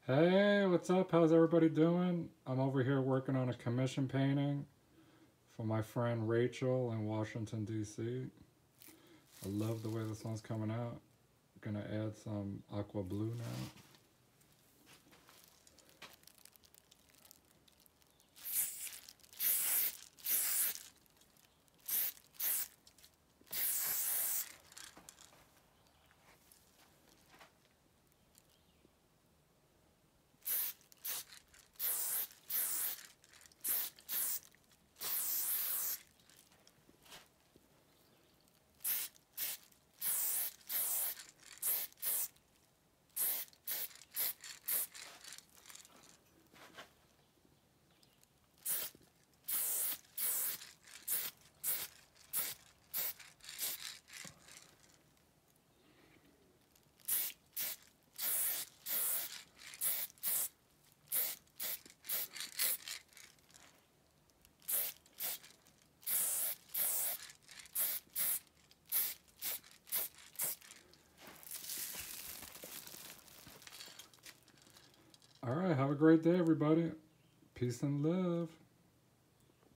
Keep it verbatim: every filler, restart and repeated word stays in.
Hey, what's up? How's everybody doing? I'm over here working on a commission painting for my friend Rachel in Washington, D C. I love the way this one's coming out. Gonna add some aqua blue now. All right, have a great day, everybody. Peace and love.